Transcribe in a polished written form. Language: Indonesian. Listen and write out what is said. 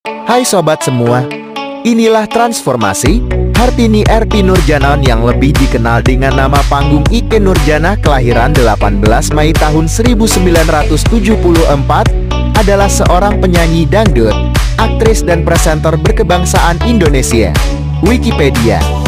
Hai sobat semua, inilah transformasi Hartini Erti Nurjanon yang lebih dikenal dengan nama panggung Ikke Nurjana, kelahiran 18 Mei tahun 1974, adalah seorang penyanyi dangdut, aktris dan presenter berkebangsaan Indonesia. Wikipedia.